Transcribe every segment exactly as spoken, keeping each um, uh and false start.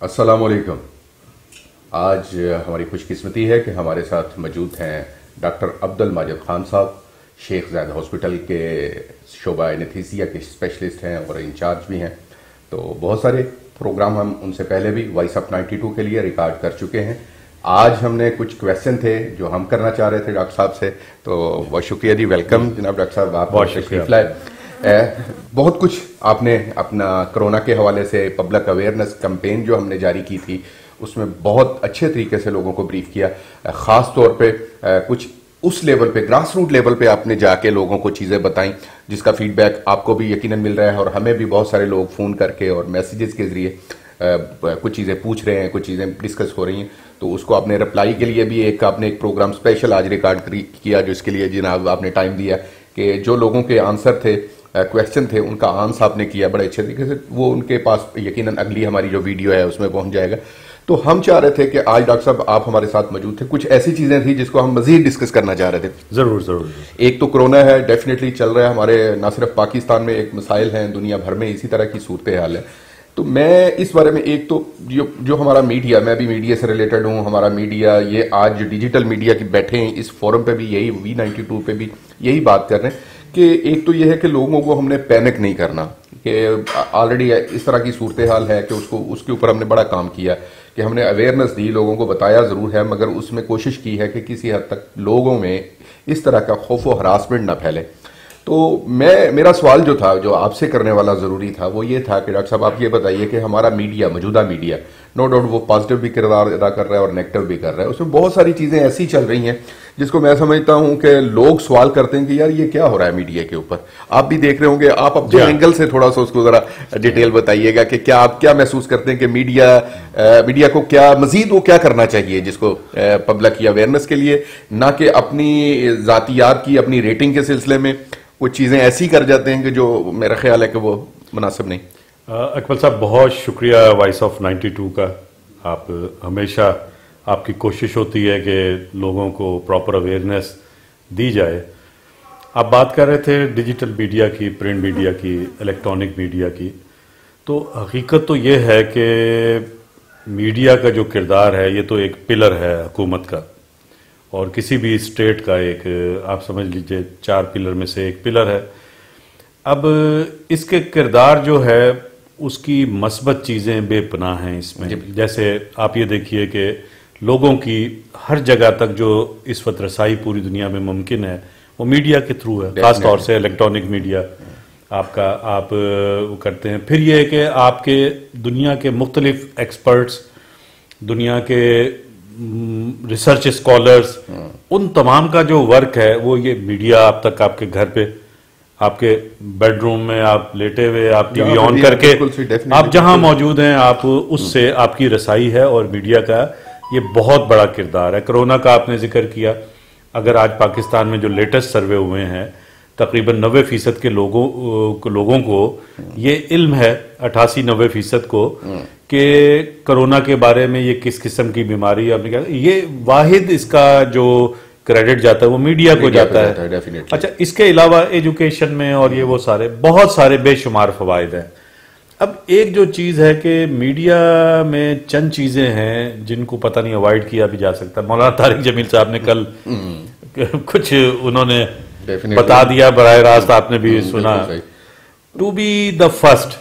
अस्सलाम वालेकुम। आज हमारी खुशकिस्मती है कि हमारे साथ मौजूद हैं डॉक्टर अब्दुल माजिद खान साहब, शेख ज़ायद हॉस्पिटल के शोबा एनेस्थीसिया के स्पेशलिस्ट हैं और इंचार्ज भी हैं। तो बहुत सारे प्रोग्राम हम उनसे पहले भी वॉइस ऑफ नाइन्टी टू के लिए रिकॉर्ड कर चुके हैं। आज हमने कुछ क्वेश्चन थे जो हम करना चाह रहे थे डॉक्टर साहब से, तो बहुत शुक्रिया जी। वेलकम जनाब डॉक्टर साहब, आप बहुत शुक्रिया। ए, बहुत कुछ आपने अपना कोरोना के हवाले से पब्लिक अवेयरनेस कैंपेन जो हमने जारी की थी उसमें बहुत अच्छे तरीके से लोगों को ब्रीफ किया। ख़ास तौर पे कुछ उस लेवल पे, ग्रास रूट लेवल पे आपने जाके लोगों को चीज़ें बताई जिसका फीडबैक आपको भी यकीनन मिल रहा है और हमें भी बहुत सारे लोग फ़ोन करके और मैसेजेस के ज़रिए कुछ चीज़ें पूछ रहे हैं, कुछ चीज़ें डिस्कस हो रही हैं। तो उसको आपने रिप्लाई के लिए भी एक आपने एक प्रोग्राम स्पेशल आज रिकॉर्ड किया जो इसके लिए जनाब आपने टाइम दिया कि जो लोगों के आंसर थे, क्वेश्चन थे, उनका आंसर आपने किया बड़े अच्छे तरीके से। वो उनके पास यकीनन अगली हमारी जो वीडियो है उसमें पहुंच जाएगा। तो हम चाह रहे थे कि आज डॉक्टर साहब आप हमारे साथ मौजूद थे, कुछ ऐसी चीजें थी जिसको हम मजीद डिस्कस करना चाह रहे थे। जरूर जरूर। एक तो कोरोना है, डेफिनेटली चल रहा है हमारे, ना सिर्फ पाकिस्तान में एक मसाइल हैं, दुनिया भर में इसी तरह की सूरत हाल है। तो मैं इस बारे में एक तो जो जो हमारा मीडिया, मैं भी मीडिया से रिलेटेड हूँ, हमारा मीडिया ये आज डिजिटल मीडिया की बैठे हैं इस फोरम पे भी यही वी नाइन्टी टू पे भी यही बात कर रहे हैं कि एक तो ये है कि लोगों को हमने पैनिक नहीं करना, कि ऑलरेडी इस तरह की सूरत हाल है कि उसको उसके ऊपर हमने बड़ा काम किया कि हमने अवेयरनेस दी, लोगों को बताया ज़रूर है, मगर उसमें कोशिश की है कि किसी हद तक लोगों में इस तरह का खौफ व हरासमेंट ना फैले। तो मैं मेरा सवाल जो था, जो आपसे करने वाला ज़रूरी था, वो ये था कि डॉक्टर साहब आप ये बताइए कि हमारा मीडिया, मौजूदा मीडिया, नो डाउट वो पॉजिटिव भी किरदार अदा कर रहा है और नेगेटिव भी कर रहा है, उसमें बहुत सारी चीज़ें ऐसी चल रही हैं जिसको मैं समझता हूं कि लोग सवाल करते हैं कि यार ये क्या हो रहा है मीडिया के ऊपर। आप भी देख रहे होंगे, आप अपने एंगल से थोड़ा सा उसको जरा डिटेल बताइएगा कि क्या आप क्या महसूस करते हैं कि मीडिया आ, मीडिया को क्या मजीद वो क्या करना चाहिए जिसको पब्लिक की अवेयरनेस के लिए, ना कि अपनी जातियात की, अपनी रेटिंग के सिलसिले में कुछ चीज़ें ऐसी कर जाते हैं कि जो मेरा ख्याल है कि वो मुनासिब नहीं। अकमल साहब बहुत शुक्रिया वॉइस ऑफ नाइन्टी टू का। आप हमेशा आपकी कोशिश होती है कि लोगों को प्रॉपर अवेयरनेस दी जाए। आप बात कर रहे थे डिजिटल मीडिया की, प्रिंट मीडिया की, इलेक्ट्रॉनिक मीडिया की। तो हकीकत तो ये है कि मीडिया का जो किरदार है ये तो एक पिलर है हुकूमत का, और किसी भी स्टेट का एक, आप समझ लीजिए चार पिलर में से एक पिलर है। अब इसके किरदार जो है उसकी मस्बत चीज़ें बेपनाह हैं इसमें। जैसे आप ये देखिए कि लोगों की हर जगह तक जो इस वक्त रसाई पूरी दुनिया में मुमकिन है वो मीडिया के थ्रू है, खास तौर से इलेक्ट्रॉनिक मीडिया आपका आप वो करते हैं। फिर ये है कि आपके दुनिया के मुख्तलिफ एक्सपर्ट्स, दुनिया के रिसर्च स्कॉलर्स, उन तमाम का जो वर्क है वो ये मीडिया आप तक, आपके घर पे, आपके बेडरूम में आप लेटे हुए, आप टीवी ऑन करके आप जहां मौजूद हैं, आप उससे आपकी रसाई है। और मीडिया का ये बहुत बड़ा किरदार है। कोरोना का आपने जिक्र किया, अगर आज पाकिस्तान में जो लेटेस्ट सर्वे हुए हैं तकरीबन नब्बे फीसद के लोगों लोगों को ये इल्म है, अट्ठासी नब्बे फीसद को, कि कोरोना के बारे में ये किस किस्म की बीमारी है। ये वाहिद इसका जो क्रेडिट जाता है वो मीडिया को जाता है, है। अच्छा, इसके अलावा एजुकेशन में और ये वो सारे बहुत सारे बेशुमार फवायद हैं। अब एक जो चीज़ है कि मीडिया में चंद चीज़ें हैं जिनको पता नहीं अवॉइड किया भी जा सकता। मौलाना तारिक जमील साहब ने कल कुछ उन्होंने बता दिया बराह रास्त, आपने भी सुना। टू बी द फर्स्ट,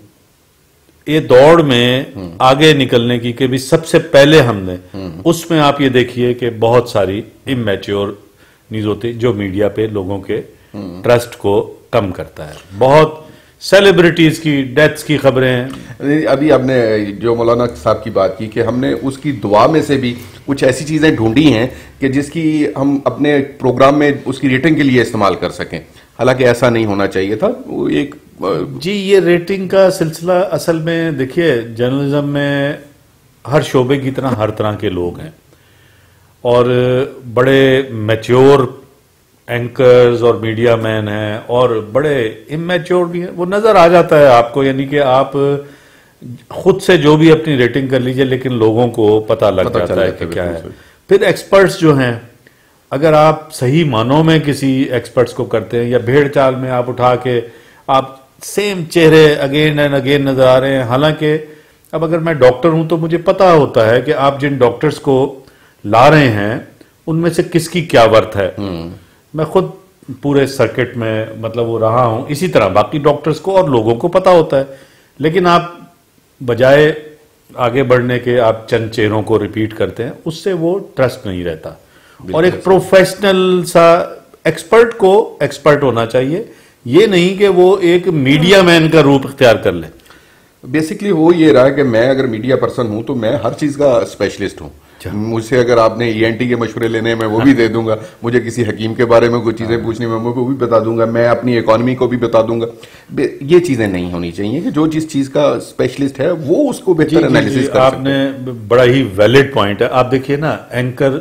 ये दौड़ में आगे निकलने की कि भी सबसे पहले हमने, उसमें आप ये देखिए कि बहुत सारी इमैच्योर न्यूज होती जो मीडिया पे लोगों के ट्रस्ट को कम करता है। बहुत सेलिब्रिटीज की डेथ्स की खबरें हैं। अभी आपने जो मौलाना साहब की बात की कि हमने उसकी दुआ में से भी कुछ ऐसी चीजें ढूंढी हैं कि जिसकी हम अपने प्रोग्राम में उसकी रेटिंग के लिए इस्तेमाल कर सकें, हालांकि ऐसा नहीं होना चाहिए था। वो एक जी, ये रेटिंग का सिलसिला असल में देखिए, जर्नलिज्म में हर शोबे की तरह हर तरह के लोग हैं और बड़े मैच्योर एंकर्स और मीडिया मैन हैं और बड़े इमैच्योर भी हैं। वो नजर आ जाता है आपको, यानी कि आप खुद से जो भी अपनी रेटिंग कर लीजिए लेकिन लोगों को पता लग पता जाता है कि क्या है। फिर एक्सपर्ट्स जो हैं, अगर आप सही मानों में किसी एक्सपर्ट्स को करते हैं या भेड़ चाल में आप उठा के आप सेम चेहरे अगेन एंड अगेन नजर आ रहे हैं, हालांकि अब अगर मैं डॉक्टर हूं तो मुझे पता होता है कि आप जिन डॉक्टर्स को ला रहे हैं उनमें से किसकी क्या वर्थ है। मैं खुद पूरे सर्किट में मतलब वो रहा हूं, इसी तरह बाकी डॉक्टर्स को और लोगों को पता होता है, लेकिन आप बजाय आगे बढ़ने के आप चंद चेहरों को रिपीट करते हैं, उससे वो ट्रस्ट नहीं रहता। और एक प्रोफेशनल सा एक्सपर्ट को एक्सपर्ट होना चाहिए, ये नहीं कि वो एक मीडिया मैन का रूप इख्तियार कर ले। बेसिकली वो ये रहा कि मैं अगर मीडिया पर्सन हूं तो मैं हर चीज का स्पेशलिस्ट हूं। मुझसे अगर आपने ईएनटी के मशवरे लेने में वो भी दे दूंगा, मुझे किसी हकीम के बारे में कुछ चीजें पूछनी में वो भी बता दूंगा, मैं अपनी इकोनॉमी को भी बता दूंगा। ये चीजें नहीं होनी चाहिए कि जो जिस चीज का स्पेशलिस्ट है वो उसको बेहतर एनालिसिस कर सकते हैं। आपने बड़ा ही वैलिड पॉइंट है। आप देखिए ना, एंकर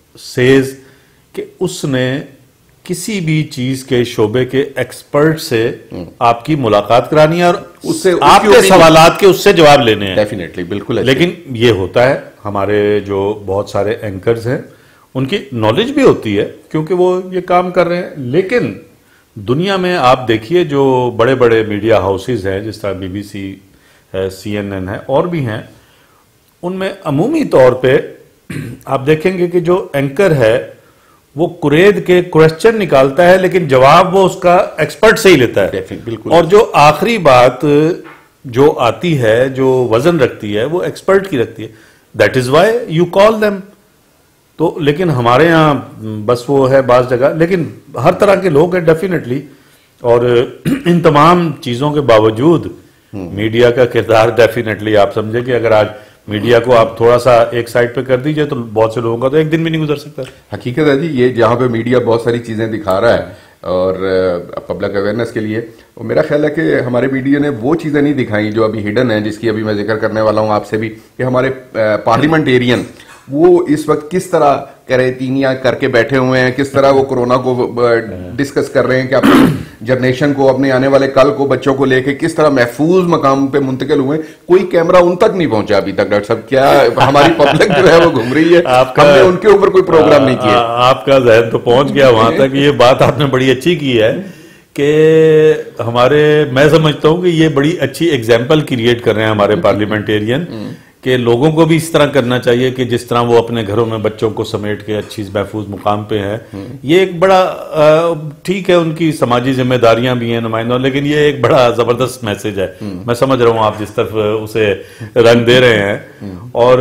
सेज कि उसने किसी भी चीज के शोबे के एक्सपर्ट से आपकी मुलाकात करानी है और उससे आपके सवालात के उससे जवाब लेने हैं। डेफिनेटली, बिल्कुल। लेकिन ये होता है, हमारे जो बहुत सारे एंकर्स हैं उनकी नॉलेज भी होती है क्योंकि वो ये काम कर रहे हैं, लेकिन दुनिया में आप देखिए जो बड़े बड़े मीडिया हाउसेज हैं, जिस तरह बीबीसी है, सीएनएन है और भी हैं, उनमें अमूमी तौर पे आप देखेंगे कि जो एंकर है वो कुरेद के क्वेश्चन निकालता है लेकिन जवाब वो उसका एक्सपर्ट से ही लेता है। बिल्कुल। और जो आखिरी बात जो आती है, जो वजन रखती है, वो एक्सपर्ट की रखती है। That is why you call them. तो लेकिन हमारे यहाँ बस वो है बाज जगह, लेकिन हर तरह के लोग हैं डेफिनेटली। और इन तमाम चीजों के बावजूद मीडिया का किरदार डेफिनेटली आप समझे कि अगर आज मीडिया को आप थोड़ा सा एक साइड पे कर दीजिए तो बहुत से लोगों का तो एक दिन भी नहीं गुजर सकता। हकीकत है जी, ये जहाँ पे मीडिया बहुत सारी चीजें दिखा रहा है और पब्लिक अवेयरनेस के लिए, और मेरा ख्याल है कि हमारे मीडिया ने वो चीजें नहीं दिखाई जो अभी हिडन है, जिसकी अभी मैं जिक्र करने वाला हूँ आपसे भी, कि हमारे पार्लियामेंटेरियन वो इस वक्त किस तरह करैतीनियां करके बैठे हुए हैं, किस तरह वो कोरोना को डिस्कस कर रहे हैं कि अपनी जनरेशन को, अपने आने वाले कल को, बच्चों को लेके किस तरह महफूज मकाम पे मुंतकिल हुए। कोई कैमरा उन तक नहीं पहुंचा अभी तक। डॉक्टर साहब, क्या हमारी पब्लिक जो है वो घूम रही है, हमने उनके ऊपर कोई प्रोग्राम नहीं किया। आपका जहन तो पहुंच गया वहां तक। ये बात आपने बड़ी अच्छी की है कि हमारे, मैं समझता हूं कि ये बड़ी अच्छी एग्जाम्पल क्रिएट कर रहे हैं हमारे पार्लियामेंटेरियन, कि लोगों को भी इस तरह करना चाहिए कि जिस तरह वो अपने घरों में बच्चों को समेट के अच्छी महफूज मुकाम पे हैं। ये एक बड़ा ठीक है, उनकी समाजी जिम्मेदारियां भी हैं नुमाइंदों, लेकिन ये एक बड़ा जबरदस्त मैसेज है। मैं समझ रहा हूं आप जिस तरफ उसे रंग दे रहे हैं। और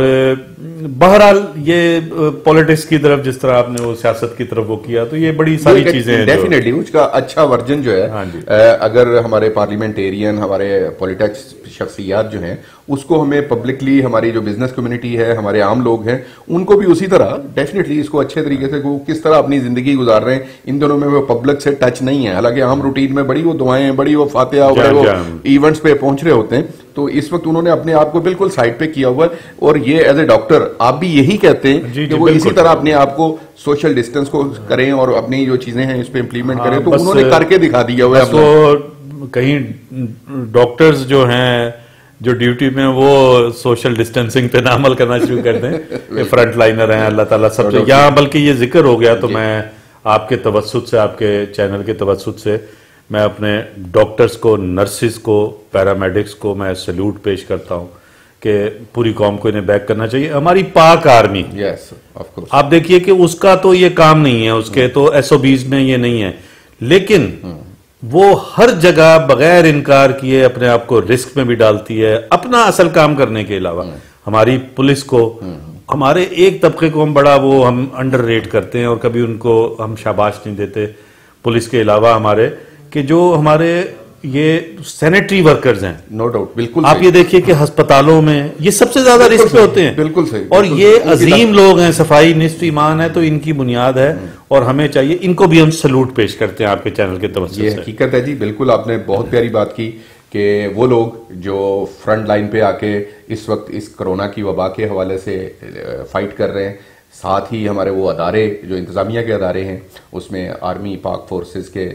बहरहाल ये पॉलिटिक्स की तरफ, जिस तरह आपने वो सियासत की तरफ वो किया, तो ये बड़ी सारी चीजें हैं। डेफिनेटली उसका अच्छा वर्जन जो है, अगर हमारे पार्लियामेंटेरियन, हमारे पॉलिटिक्स शख्सियात जो हैं, उसको हमें पब्लिकली, हमारी जो बिजनेस कम्युनिटी है, हमारे आम लोग हैं, उनको भी उसी तरह डेफिनेटली इसको अच्छे तरीके से, वो किस तरह अपनी जिंदगी गुजार रहे हैं। इन दिनों में वो पब्लिक से टच नहीं है, हालांकि आम रूटीन में बड़ी वो दुआएं, बड़ी वो फातिहा, बड़े वो इवेंट्स पे पहुंच रहे होते हैं। तो इस वक्त उन्होंने अपने आप को बिल्कुल साइड पे किया हुआ है। और ये एज ए डॉक्टर आप भी यही कहते हैं कि वो इसी तरह अपने आप को सोशल डिस्टेंस को करें और अपनी जो चीजें हैं इस पे इम्प्लीमेंट करें। तो उन्होंने करके दिखा दिया हुआ है। तो कहीं डॉक्टर्स जो हैं, जो ड्यूटी में, वो सोशल डिस्टेंसिंग पे ना अमल करना शुरू कर दें। फ्रंट लाइनर हैं, अल्लाह ताला सब। यहाँ बल्कि ये जिक्र हो गया तो मैं आपके तवस्सुत से, आपके चैनल के तवस्सुत से, मैं अपने डॉक्टर्स को, नर्सिस को, पैरामेडिक्स को मैं सैल्यूट पेश करता हूं कि पूरी कौम को इन्हें बैक करना चाहिए। हमारी पाक आर्मी, यस ऑफ कोर्स, आप देखिए कि उसका तो ये काम नहीं है, उसके तो एसओबीज में ये नहीं है, लेकिन वो हर जगह बगैर इनकार किए अपने आप को रिस्क में भी डालती है, अपना असल काम करने के अलावा। हमारी पुलिस को, हमारे एक तबके को हम बड़ा वो हम अंडर रेट करते हैं और कभी उनको हम शाबाश नहीं देते। पुलिस के अलावा हमारे कि जो हमारे ये सैनिटरी वर्कर्स हैं, नो डाउट, बिल्कुल आप ये देखिए कि अस्पतालों में ये सबसे ज्यादा रिस्क पे होते हैं। बिल्कुल सही। और ये अजीम लोग हैं, सफाई निस्फ ईमान है, तो इनकी बुनियाद है और हमें चाहिए, इनको भी हम सैल्यूट पेश करते हैं आपके चैनल के तवज्जो से। ये हकीकत है जी, बिल्कुल आपने बहुत प्यारी बात की कि वो लोग जो फ्रंट लाइन पे आके इस वक्त इस कोरोना की वबा के हवाले से फाइट कर रहे हैं, साथ ही हमारे वो अदारे जो इंतजामिया के अदारे हैं, उसमें आर्मी, पाक फोर्सेस के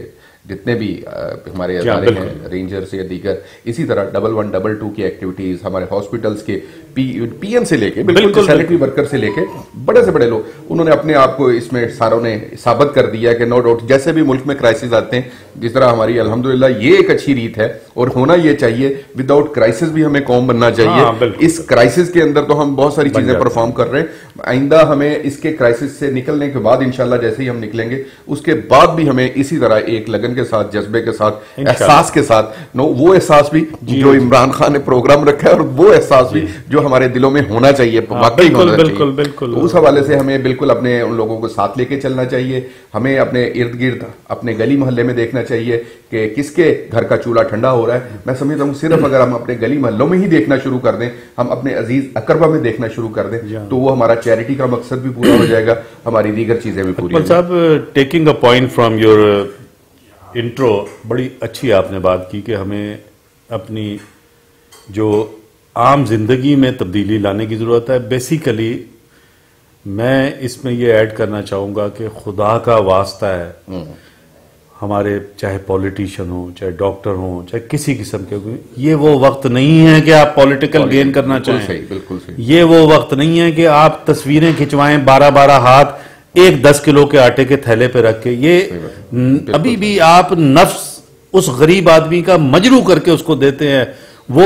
जितने भी आ, हमारे अदारे हैं, रेंजर्स या दीगर, इसी तरह डबल वन डबल टू की एक्टिविटीज, हमारे हॉस्पिटल्स के पी पीएम से लेके बिल्कुल सैनिटरी वर्कर से लेके बड़े से बड़े लोग, उन्होंने अपने आप को इसमें सारों ने साबित कर दिया कि नो डाउट जैसे भी मुल्क में क्राइसिस आते हैं, जिस तरह हमारी अल्हम्दुलिल्लाह ये एक अच्छी रीत है और होना ये चाहिए, विदाउट क्राइसिस भी हमें कौम बनना चाहिए। हाँ, इस क्राइसिस के अंदर तो हम बहुत सारी चीजें परफॉर्म कर रहे हैं। आइंदा हमें इसके क्राइसिस से निकलने के बाद इंशाल्लाह जैसे ही हम निकलेंगे उसके बाद भी हमें इसी तरह एक लगन के साथ, जज्बे के साथ, एहसास के साथ, नो वो एहसास भी जो इमरान खान ने प्रोग्राम रखा है और वो एहसास भी जो हमारे दिलों में होना चाहिए, वाकई होना चाहिए। बिल्कुल, उस हवाले से हमें बिल्कुल अपने उन लोगों को साथ लेके चलना चाहिए। हमें अपने इर्द गिर्द, अपने गली मोहल्ले में देखना चाहिए कि किसके घर का चूल्हा ठंडा हो रहा है। मैं समझता हूँ सिर्फ अगर हम अपने गली मोहल्लों में ही देखना शुरू कर दें, हम अपने अजीज अकरबा में देखना शुरू कर दें, तो वो हमारा चैरिटी का मकसद भी पूरा हो जाएगा, हमारी दीगर चीजें भी पूरी हो जाएंगी। साहब, taking a point from your intro, बड़ी अच्छी आपने बात की कि हमें अपनी जो आम जिंदगी में तब्दीली लाने की जरूरत है। बेसिकली मैं इसमें ये ऐड करना चाहूंगा कि खुदा का वास्ता है, हमारे चाहे पॉलिटिशियन हो, चाहे डॉक्टर हो, चाहे किसी किस्म के, ये वो वक्त नहीं है कि आप पॉलिटिकल गेन करना चाहें। सही, बिल्कुल सही। ये वो वक्त नहीं है कि आप तस्वीरें खिंचवाएं बारह बारह हाथ एक दस किलो के आटे के थैले पे रख के। ये अभी भी आप नफ्स उस गरीब आदमी का मजरू करके उसको देते हैं। वो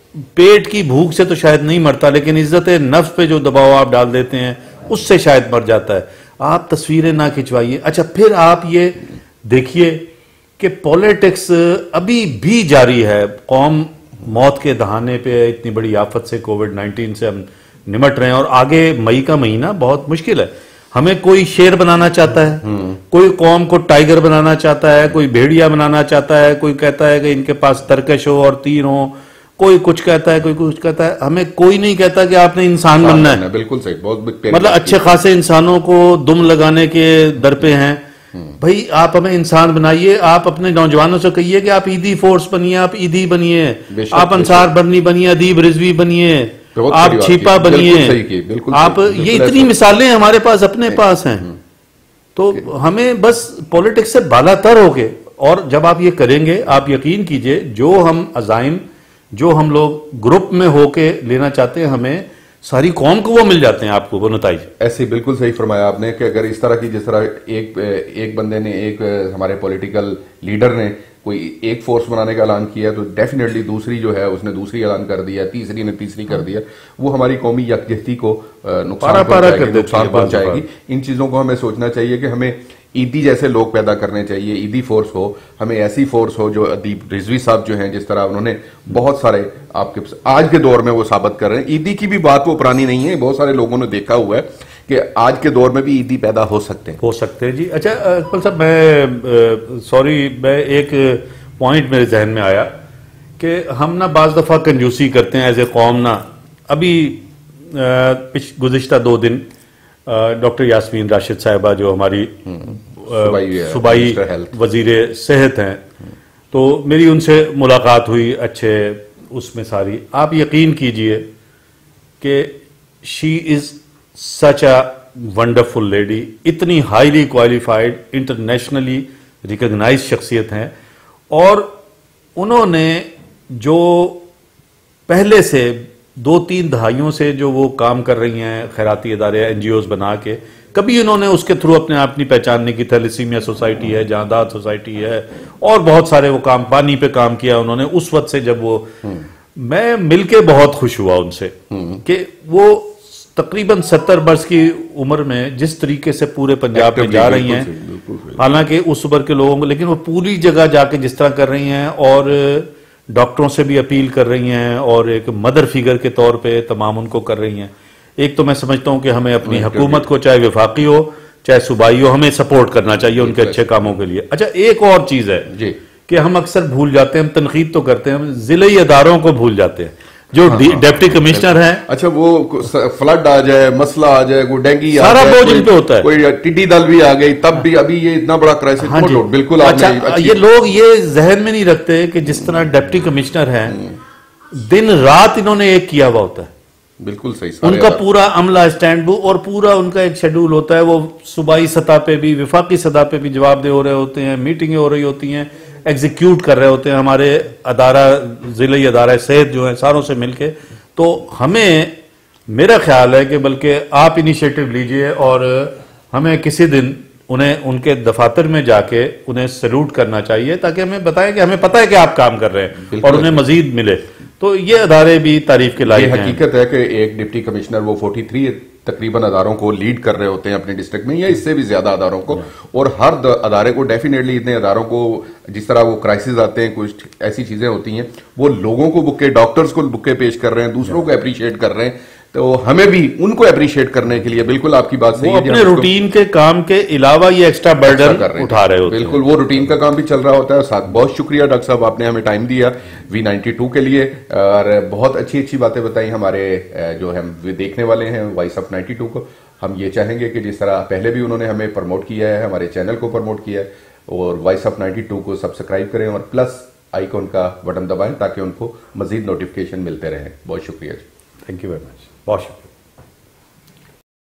पेट की भूख से तो शायद नहीं मरता, लेकिन इज्जत नफ्स पे जो दबाव आप डाल देते हैं उससे शायद मर जाता है। आप तस्वीरें ना खिंचवाइए। अच्छा, फिर आप ये देखिए कि पॉलिटिक्स अभी भी जारी है। कौम मौत के दहाने पे, इतनी बड़ी आफत से, कोविड नाइन्टीन से हम निमट रहे हैं और आगे मई का महीना बहुत मुश्किल है। हमें कोई शेर बनाना चाहता है, कोई कौम को टाइगर बनाना चाहता है, कोई भेड़िया बनाना चाहता है, कोई कहता है कि इनके पास तरकश हो और तीर हो, कोई कुछ कहता है, कोई कुछ कहता है। हमें कोई नहीं कहता कि आपने इंसान बनना है। बिल्कुल सही, बहुत मतलब अच्छे खासे इंसानों को दुम लगाने के दर पे हैं। भाई आप हमें इंसान बनाइए। आप अपने नौजवानों से कहिए कि आप ईदी फोर्स बनिए, आप ईदी बनिए, आप अंसार बर्नी बनिए, अदीब रिजवी बनिए, आप छिपा बनिए। आप ये इतनी मिसालें हमारे पास अपने पास हैं। तो हमें बस पॉलिटिक्स से बालातर होके, और जब आप ये करेंगे आप यकीन कीजिए जो हम अजाइम, जो हम लोग ग्रुप में होके लेना चाहते हैं, हमें सारी कौम को वो मिल जाते हैं। आपको वो नताइज ऐसे बिल्कुल सही फरमाया आपने कि अगर इस तरह की, जिस तरह एक एक बंदे ने, एक हमारे पॉलिटिकल लीडर ने कोई एक फोर्स बनाने का ऐलान किया, तो डेफिनेटली दूसरी जो है उसने दूसरी ऐलान कर दिया, तीसरी ने तीसरी कर दिया। वो हमारी कौमी यकजहती को नुकसान पहुंचाएगी, नुकसान पहुंचाएगी। इन चीजों को हमें सोचना चाहिए कि हमें ईदी जैसे लोग पैदा करने चाहिए, ईदी फोर्स हो, हमें ऐसी फोर्स हो जो अदीब रिजवी साहब जो हैं, जिस तरह उन्होंने बहुत सारे आपके आज के दौर में वो साबित कर रहे हैं। ईदी की भी बात वो पुरानी नहीं है, बहुत सारे लोगों ने देखा हुआ है कि आज के दौर में भी ईदी पैदा हो सकते हैं हो सकते हैं जी। अच्छा इकबाल साहब, मैं सॉरी, मैं एक पॉइंट मेरे जहन में आया कि हम ना बाज दफा कंजूसी करते हैं एज ए कौम ना। अभी गुज़िश्ता दो दिन डॉक्टर यास्मीन राशिद साहिबा जो हमारी सूबाई वजीर सेहत हैं, तो मेरी उनसे मुलाकात हुई अच्छे उसमें सारी। आप यकीन कीजिए कि she is such a wonderful lady, इतनी हाईली क्वालिफाइड, इंटरनेशनली रिकॉग्नाइज शख्सियत हैं। और उन्होंने जो पहले से दो तीन दहाइयों से जो वो काम कर रही हैं, खैराती इदारे, एनजीओज बना के, कभी उन्होंने उसके थ्रू अपने आप नहीं पहचानने की, थैलेसीमिया सोसाइटी है, जहादात सोसाइटी है, और बहुत सारे वो काम, पानी पे काम किया उन्होंने उस वक्त से। जब वो, मैं मिलके बहुत खुश हुआ उनसे कि वो तकरीबन सत्तर वर्ष की उम्र में जिस तरीके से पूरे पंजाब में जा रही हैं, हालांकि उस उम्र के लोगों को, लेकिन वो पूरी जगह जाके जिस तरह कर रही हैं और डॉक्टरों से भी अपील कर रही हैं और एक मदर फिगर के तौर पे तमाम उनको कर रही हैं। एक तो मैं समझता हूं कि हमें अपनी हुकूमत को, चाहे विफाकी हो चाहे सूबाई हो, हमें सपोर्ट करना चाहिए उनके अच्छे कामों के लिए। अच्छा, एक और चीज है जी कि हम अक्सर भूल जाते हैं, हम तनकीद तो करते हैं, हम जिले अदारों को भूल जाते हैं जो हाँ, डिप्टी हाँ, कमिश्नर हैं। अच्छा, वो फ्लड आ जाए, मसला आ जाए, कोई डेंगी आ सारा बोझ इन पे होता है, कोई टिड्डी दल भी आ गई, तब भी अभी ये इतना बड़ा क्राइसिस। हाँ बिल्कुल। अच्छा, ये लोग ये जहन में नहीं रखते कि जिस तरह डिप्टी कमिश्नर हैं, दिन रात इन्होंने एक किया हुआ होता है। बिल्कुल सही, सारे उनका अदारे। पूरा अमला स्टैंड बुक और पूरा उनका एक शेड्यूल होता है, वो सूबाई सतह पे भी विफाकी सतह पे भी जवाबदेह हो रहे होते हैं, मीटिंगें हो रही होती हैं, एग्जीक्यूट कर रहे होते हैं हमारे अदारा जिले अदारा सेहत जो है सारों से मिलके। तो हमें, मेरा ख्याल है कि बल्कि आप इनिशिएटिव लीजिए और हमें किसी दिन उन्हें उनके दफातर में जाके उन्हें सैल्यूट करना चाहिए, ताकि हमें बताएं कि हमें पता है कि आप काम कर रहे हैं और उन्हें मजीद मिले। तो ये अदारे भी तारीफ के लायक हैं। हकीकत है कि एक डिप्टी कमिश्नर वो तैंतालीस तकरीबन अदारों को लीड कर रहे होते हैं अपने डिस्ट्रिक्ट में, या इससे भी ज्यादा अदारों को, और हर अदारे को डेफिनेटली इतने अदारों को, जिस तरह वो क्राइसिस आते हैं, कुछ ऐसी चीजें होती हैं, वो लोगों को बुके, डॉक्टर्स को बुके पेश कर रहे हैं, दूसरों को अप्रिशिएट कर रहे हैं। तो हमें भी उनको अप्रिशिएट करने के लिए, बिल्कुल आपकी बात सही है, अपने रूटीन के काम के अलावा ये एक्स्ट्रा बर्डन उठा रहे होते हैं। बिल्कुल, वो रूटीन का काम भी चल रहा होता है। साथ बहुत शुक्रिया डॉक्टर साहब, आपने हमें टाइम दिया वी नाइन्टी टू के लिए, और बहुत अच्छी अच्छी बातें बताई हमारे जो हम देखने वाले हैं वॉइस ऑफ नाइन्टी टू को। हम ये चाहेंगे कि जिस तरह पहले भी उन्होंने हमें प्रमोट किया है, हमारे चैनल को प्रमोट किया है, और वॉइस ऑफ नाइन्टी टू को सब्सक्राइब करें और प्लस आइकॉन का बटन दबाएं ताकि उनको मजीद नोटिफिकेशन मिलते रहें। बहुत शुक्रिया जी। थैंक यू वेरी मच, बहुत शुक्रिया।